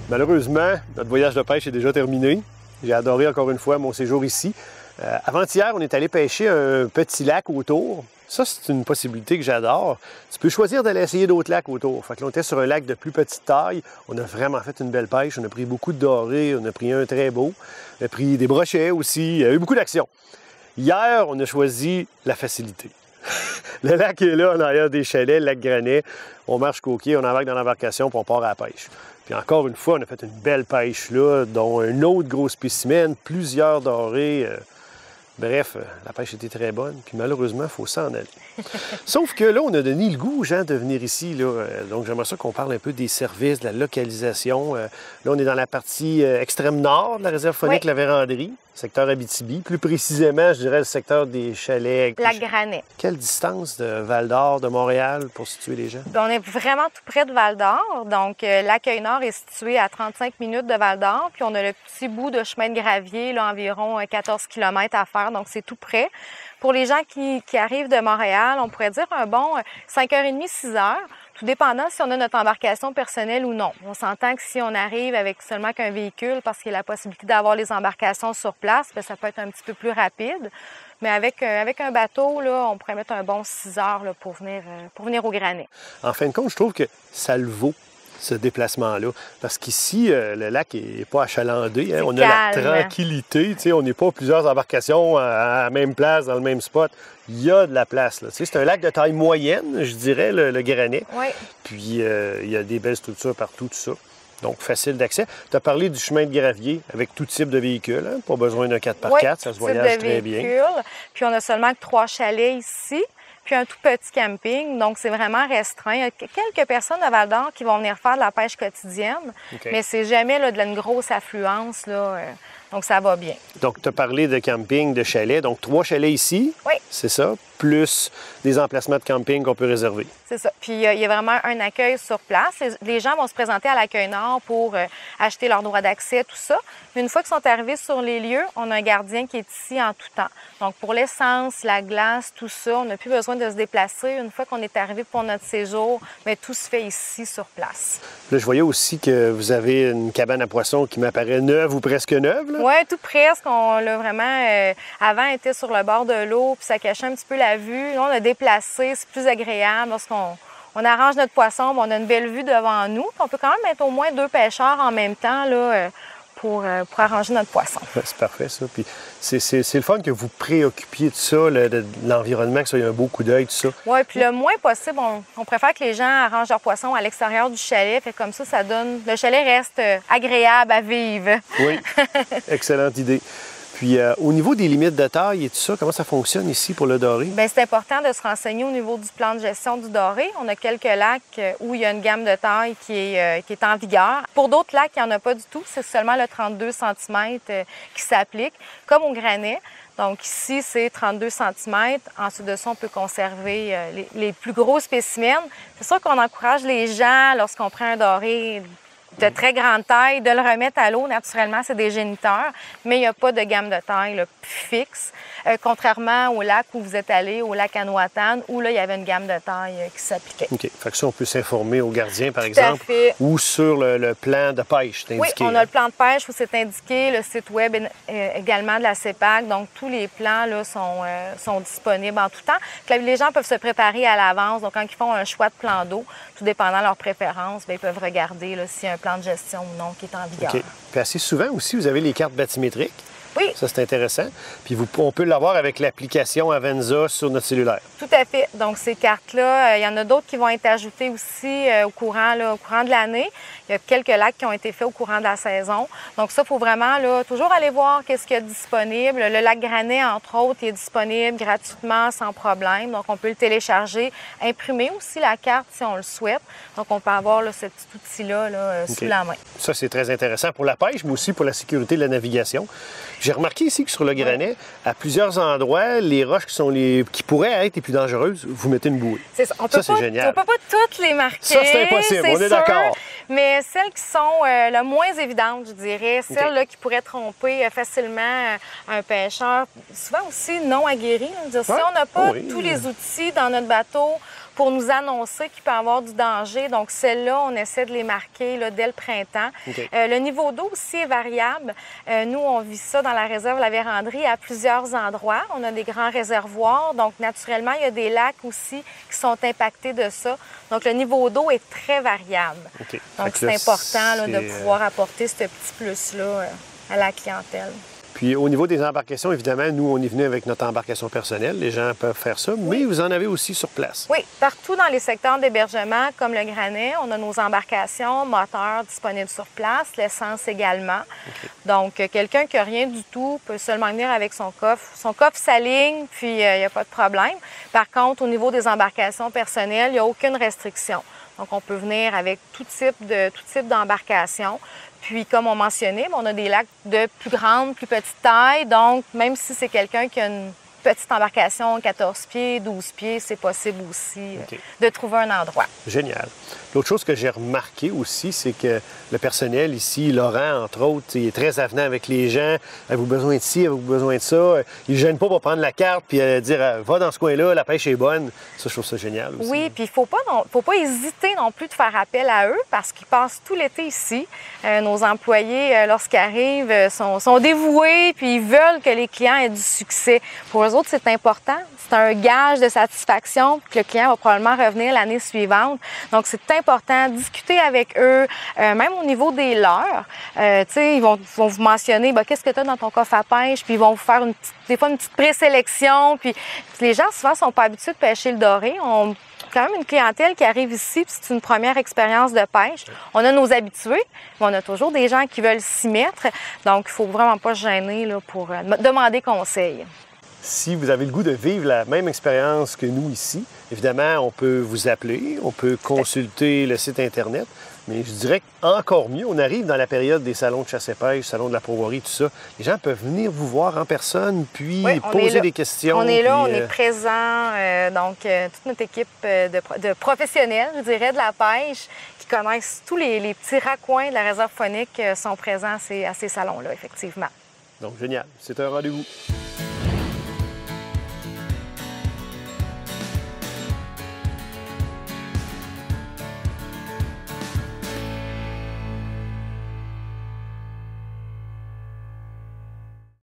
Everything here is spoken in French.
Malheureusement, notre voyage de pêche est déjà terminé. J'ai adoré encore une fois mon séjour ici. Avant-hier, on est allé pêcher un petit lac autour. Ça, c'est une possibilité que j'adore. Tu peux choisir d'aller essayer d'autres lacs autour. Fait que là, on était sur un lac de plus petite taille. On a vraiment fait une belle pêche. On a pris beaucoup de dorés. On a pris un très beau. On a pris des brochets aussi. Il y a eu beaucoup d'action. Hier, on a choisi la facilité. Le lac est là, en arrière des chalets, le lac Granet. On marche coquille, on embarque dans l'embarcation, puis on part à la pêche. Puis encore une fois, on a fait une belle pêche là, dont un autre gros spécimen, plusieurs dorés. Bref, la pêche était très bonne, puis malheureusement, il faut s'en aller. Sauf que là, on a donné le goût aux gens de venir ici. Là. Donc, j'aimerais ça qu'on parle un peu des services, de la localisation. Là, on est dans la partie extrême nord de la réserve faunique La Vérandrie, secteur Abitibi. Plus précisément, je dirais le secteur des chalets. Lac Granet. Quelle distance de Val-d'Or, de Montréal, pour situer les gens? On est vraiment tout près de Val-d'Or. Donc, l'Accueil-Nord est situé à 35 minutes de Val-d'Or. Puis, on a le petit bout de chemin de gravier, là, environ 14 km à faire. Donc, c'est tout près. Pour les gens qui arrivent de Montréal, on pourrait dire un bon 5h30, 6h, tout dépendant si on a notre embarcation personnelle ou non. On s'entend que si on arrive avec seulement qu'un véhicule, parce qu'il y a la possibilité d'avoir les embarcations sur place, bien, ça peut être un petit peu plus rapide. Mais avec un bateau, là, on pourrait mettre un bon 6 heures là, pour venir au Granet. En fin de compte, je trouve que ça le vaut, ce déplacement-là. Parce qu'ici, le lac n'est pas achalandé. Hein? On a la tranquillité. On n'est pas plusieurs embarcations à la même place, dans le même spot. Il y a de la place. C'est un lac de taille moyenne, je dirais, le Granet. Oui. Puis, il y a des belles structures partout, tout ça. Donc, facile d'accès. Tu as parlé du chemin de gravier avec tout type de véhicule. Hein? Pas besoin d'un 4x4, ça se voyage très bien. Puis, on a seulement que 3 chalets ici. Puis un tout petit camping, donc c'est vraiment restreint. Il y a quelques personnes à Val-d'Or qui vont venir faire de la pêche quotidienne, mais c'est jamais là, une grosse affluence, là, donc ça va bien. Donc, tu as parlé de camping, de chalet, donc 3 chalets ici, oui. C'est ça, plus des emplacements de camping qu'on peut réserver. C'est ça. Puis il y a vraiment un accueil sur place. Les gens vont se présenter à l'Accueil-Nord pour acheter leur droit d'accès, tout ça. Mais une fois qu'ils sont arrivés sur les lieux, on a un gardien qui est ici en tout temps. Donc, pour l'essence, la glace, tout ça, on n'a plus besoin de se déplacer. Une fois qu'on est arrivé pour notre séjour, bien, tout se fait ici, sur place. Là, je voyais aussi que vous avez une cabane à poissons qui m'apparaît neuve ou presque neuve. Oui, tout presque. On l'a vraiment... avant, elle était sur le bord de l'eau, puis ça cachait un petit peu la vue. Là, on a déplacé. C'est plus agréable lorsqu'on arrange notre poisson. On a une belle vue devant nous. Puis on peut quand même mettre au moins 2 pêcheurs en même temps, là, pour arranger notre poisson. Ouais, c'est parfait, ça. Puis c'est le fun que vous préoccupiez de ça, de l'environnement, que ça ait un beau coup d'œil, tout ça. Oui, puis le moins possible, on préfère que les gens arrangent leur poisson à l'extérieur du chalet. Fait comme ça donne... Le chalet reste agréable à vivre. Oui, excellente idée. Puis, au niveau des limites de taille et tout ça, comment ça fonctionne ici pour le doré? Bien, c'est important de se renseigner au niveau du plan de gestion du doré. On a quelques lacs où il y a une gamme de taille qui est en vigueur. Pour d'autres lacs, il n'y en a pas du tout. C'est seulement le 32 cm qui s'applique, comme au Granet. Donc ici, c'est 32 cm. Ensuite de ça, on peut conserver les plus gros spécimens. C'est sûr qu'on encourage les gens, lorsqu'on prend un doré de très grande taille, de le remettre à l'eau. Naturellement, c'est des géniteurs, mais il n'y a pas de gamme de taille là, fixe, contrairement au lac où vous êtes allé, au lac Anouatan, où là, il y avait une gamme de taille qui s'appliquait. OK. Fait que ça, on peut s'informer au gardien, par exemple, ou sur le plan de pêche, c'est indiqué. Oui, on a le plan de pêche où c'est indiqué, le site web également de la CEPAC. Donc, tous les plans là, sont disponibles en tout temps. Puis, les gens peuvent se préparer à l'avance. Donc, quand ils font un choix de plan d'eau, tout dépendant de leur préférence, bien, ils peuvent regarder s'il y a un plan de gestion ou non qui est en vigueur. OK. Puis assez souvent aussi, vous avez les cartes bathymétriques. Oui. Ça, c'est intéressant. Puis on peut l'avoir avec l'application Avenza sur notre cellulaire. Tout à fait. Donc, ces cartes-là, il y en a d'autres qui vont être ajoutées aussi au courant de l'année. Il y a quelques lacs qui ont été faits au courant de la saison. Donc, ça, il faut vraiment toujours aller voir qu'est-ce qu'il y a de disponible. Le lac Granet, entre autres, il est disponible gratuitement, sans problème. Donc, on peut le télécharger, imprimer aussi la carte si on le souhaite. Donc, on peut avoir ce petit outil-là sous la main. Ça, c'est très intéressant pour la pêche, mais aussi pour la sécurité de la navigation. J'ai remarqué ici que sur le Granet, à plusieurs endroits, les roches qui pourraient être les plus dangereuses, vous mettez une bouée. C'est ça. C'est génial. On ne peut pas toutes les marquer. Ça, c'est impossible. On est d'accord. Mais celles qui sont le moins évidentes, je dirais, celles qui pourraient tromper facilement un pêcheur, souvent aussi non aguerri. Si on n'a pas tous les outils dans notre bateau pour nous annoncer qu'il peut y avoir du danger. Donc, celles-là, on essaie de les marquer là, dès le printemps. Okay. Le niveau d'eau aussi est variable. Nous, on vit ça dans la réserve La Vérandrie à plusieurs endroits. On a des grands réservoirs. Donc, naturellement, il y a des lacs aussi qui sont impactés de ça. Donc, le niveau d'eau est très variable. Okay. Donc, c'est important là, de pouvoir apporter ce petit plus-là à la clientèle. Puis au niveau des embarcations, évidemment, nous, on est venu avec notre embarcation personnelle. Les gens peuvent faire ça, mais vous en avez aussi sur place. Oui, partout dans les secteurs d'hébergement, comme le Granet, on a nos embarcations, moteurs disponibles sur place, l'essence également. Okay. Donc, quelqu'un qui n'a rien du tout peut seulement venir avec son coffre. Son coffre s'aligne, puis il n'y a pas de problème. Par contre, au niveau des embarcations personnelles, il n'y a aucune restriction. Donc, on peut venir avec tout type d'embarcation. Puis, comme on mentionnait, on a des lacs de plus grande, plus petite taille. Donc, même si c'est quelqu'un qui a une petite embarcation, 14 pieds, 12 pieds, c'est possible aussi de trouver un endroit. Génial. L'autre chose que j'ai remarqué aussi, c'est que le personnel ici, Laurent, entre autres, il est très avenant avec les gens. Avez-vous besoin de ci, avez-vous besoin de ça? Il ne gêne pas pour prendre la carte puis dire va dans ce coin-là, la pêche est bonne. Ça, je trouve ça génial aussi. Oui, puis il ne faut pas hésiter non plus de faire appel à eux parce qu'ils passent tout l'été ici. Nos employés, lorsqu'ils arrivent, sont dévoués puis ils veulent que les clients aient du succès. Pour eux autres, c'est important. C'est un gage de satisfaction que le client va probablement revenir l'année suivante. Donc, c'est important de discuter avec eux, même au niveau des leurres. Ils vont vous mentionner qu'est-ce que tu as dans ton coffre à pêche, puis ils vont vous faire des fois une petite présélection. Puis les gens, souvent, ne sont pas habitués de pêcher le doré. On a quand même une clientèle qui arrive ici, puis c'est une première expérience de pêche. On a nos habitués, mais on a toujours des gens qui veulent s'y mettre. Donc, il ne faut vraiment pas se gêner là, pour demander conseil. Si vous avez le goût de vivre la même expérience que nous ici, évidemment, on peut vous appeler, on peut consulter le site Internet, mais je dirais qu'encore mieux, on arrive dans la période des salons de chasse et pêche, salons de la Prouvoirie, tout ça. Les gens peuvent venir vous voir en personne, puis poser des questions. On est là, on est présent. Donc, toute notre équipe de professionnels, je dirais, de la pêche, qui connaissent tous les petits raccoins de la réserve faunique sont présents à ces salons-là, effectivement. Donc, génial. C'est un rendez-vous.